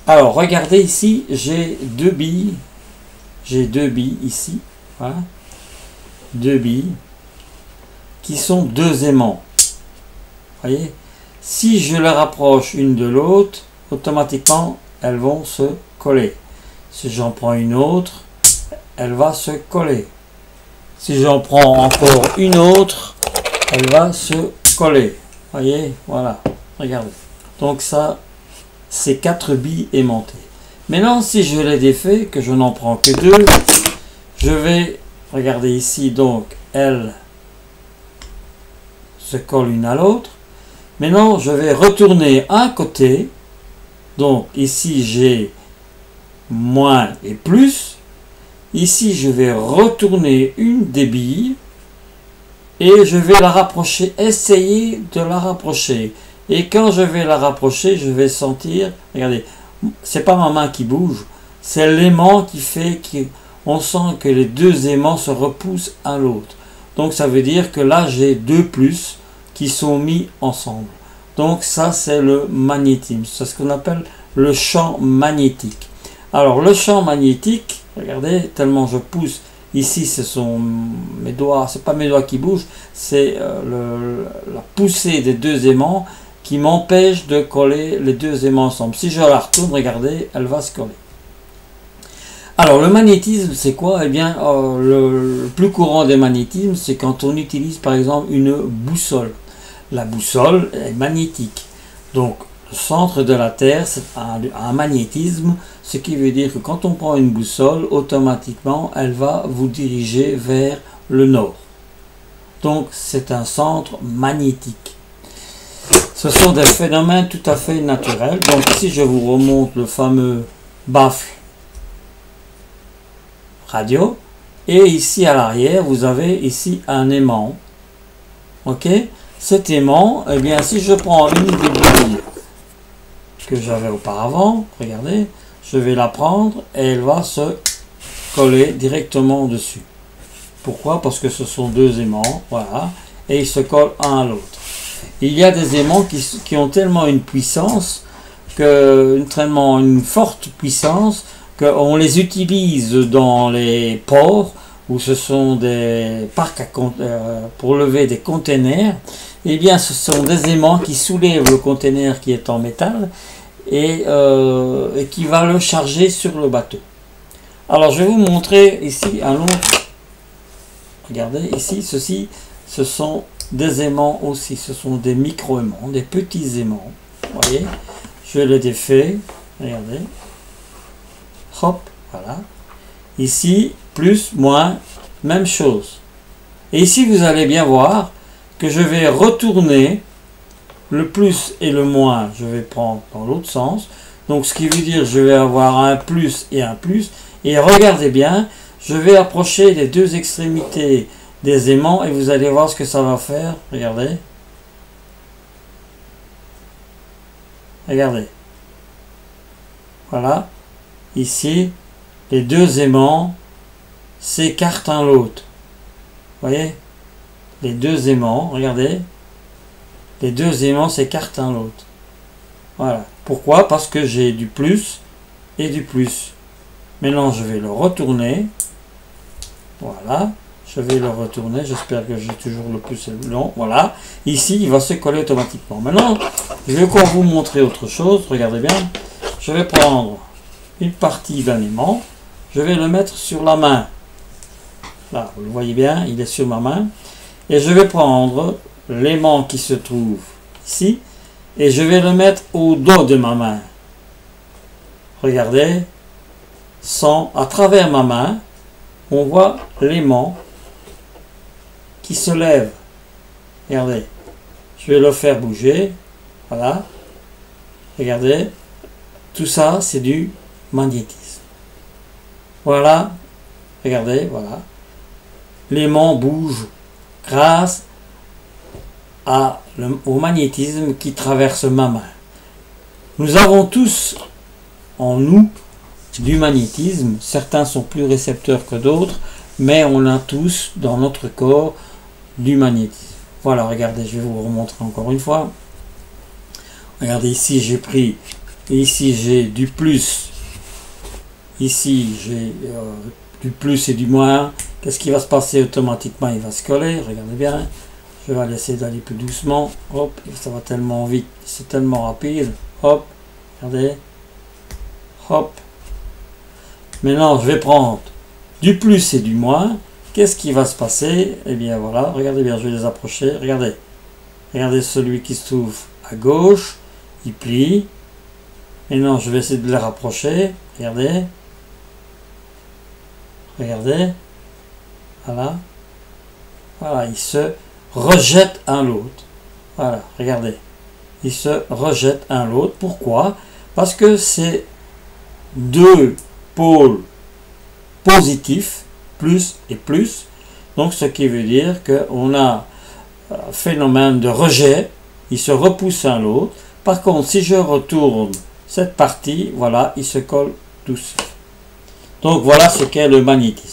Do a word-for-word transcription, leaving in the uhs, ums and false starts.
Alors, regardez ici, j'ai deux billes. J'ai deux billes ici. Voilà. Deux billes qui sont deux aimants. Voyez, si je les rapproche une de l'autre, automatiquement elles vont se coller. Si j'en prends une autre, elle va se coller. Si j'en prends encore une autre, elle va se coller. Voyez, voilà, regardez. Donc ça, c'est quatre billes aimantées. Maintenant, si je les défais, que je n'en prends que deux, je vais, regardez ici, donc elles se collent une à l'autre. Maintenant, je vais retourner un côté. Donc, ici, j'ai moins et plus. Ici, je vais retourner une des billes. Et je vais la rapprocher, essayer de la rapprocher. Et quand je vais la rapprocher, je vais sentir, regardez, c'est pas ma main qui bouge, c'est l'aimant qui fait qu'on sent que les deux aimants se repoussent à l'autre. Donc, ça veut dire que là, j'ai deux plus qui sont mis ensemble. Donc ça, c'est le magnétisme, c'est ce qu'on appelle le champ magnétique. Alors le champ magnétique, regardez, tellement je pousse, ici ce sont mes doigts, c'est pas mes doigts qui bougent, c'est euh, la poussée des deux aimants qui m'empêche de coller les deux aimants ensemble. Si je la retourne, regardez, elle va se coller. Alors le magnétisme, c'est quoi? Eh bien, euh, le, le plus courant des magnétismes, c'est quand on utilise par exemple une boussole. La boussole est magnétique. Donc, le centre de la Terre, c'est un, un magnétisme, ce qui veut dire que quand on prend une boussole, automatiquement, elle va vous diriger vers le nord. Donc, c'est un centre magnétique. Ce sont des phénomènes tout à fait naturels. Donc, ici, je vous remonte le fameux baffle radio. Et ici, à l'arrière, vous avez ici un aimant. OK? Cet aimant, eh bien, si je prends une des billes que j'avais auparavant, regardez, je vais la prendre et elle va se coller directement dessus. Pourquoi? Parce que ce sont deux aimants, voilà, et ils se collent un à l'autre. Il y a des aimants qui, qui ont tellement une puissance, que, tellement une forte puissance, qu'on les utilise dans les ports, où ce sont des parcs à, euh, pour lever des containers. Eh bien, ce sont des aimants qui soulèvent le conteneur qui est en métal et, euh, et qui va le charger sur le bateau. Alors, je vais vous montrer ici un autre. Regardez, ici, ceci, ce sont des aimants aussi. Ce sont des micro-aimants, des petits aimants. Vous voyez, je le défais. Regardez. Hop, voilà. Ici, plus, moins, même chose. Et ici, vous allez bien voir que je vais retourner le plus et le moins, je vais prendre dans l'autre sens. Donc, ce qui veut dire je vais avoir un plus et un plus. Et regardez bien, je vais approcher les deux extrémités des aimants et vous allez voir ce que ça va faire. Regardez. Regardez. Voilà. Ici, les deux aimants s'écartent un l'autre. Voyez? Les deux aimants, regardez, les deux aimants s'écartent un l'autre. Voilà. Pourquoi? Parce que j'ai du plus et du plus. Maintenant, je vais le retourner. Voilà. Je vais le retourner. J'espère que j'ai toujours le plus et le long. Voilà. Ici, il va se coller automatiquement. Maintenant, je vais encore vous montrer autre chose. Regardez bien. Je vais prendre une partie d'un aimant. Je vais le mettre sur la main. Là, vous le voyez bien, il est sur ma main. Et je vais prendre l'aimant qui se trouve ici et je vais le mettre au dos de ma main. Regardez, sans, à travers ma main, on voit l'aimant qui se lève. Regardez, je vais le faire bouger. Voilà. Regardez, tout ça c'est du magnétisme. Voilà, regardez, voilà. L'aimant bouge grâce à le, au magnétisme qui traverse ma main. Nous avons tous en nous du magnétisme. Certains sont plus récepteurs que d'autres, mais on a tous dans notre corps du magnétisme. Voilà, regardez, je vais vous remontrer encore une fois. Regardez ici, j'ai pris Et ici j'ai du plus. Ici j'ai euh, du plus et du moins. Qu'est-ce qui va se passer automatiquement? Il va se coller. Regardez bien. Je vais essayer d'aller plus doucement. Hop, ça va tellement vite. C'est tellement rapide. Hop, regardez. Hop. Maintenant, je vais prendre du plus et du moins. Qu'est-ce qui va se passer? Eh bien voilà, regardez bien, je vais les approcher. Regardez. Regardez celui qui se trouve à gauche. Il plie. Maintenant, je vais essayer de les rapprocher. Regardez. Regardez. Voilà. Voilà, ils se rejettent un l'autre. Voilà, regardez. Ils se rejettent un l'autre. Pourquoi? Parce que c'est deux pôles positifs, plus et plus. Donc, ce qui veut dire qu'on a un phénomène de rejet. Ils se repoussent un l'autre. Par contre, si je retourne cette partie, voilà, ils se collent tous. Donc, voilà ce qu'est le magnétisme.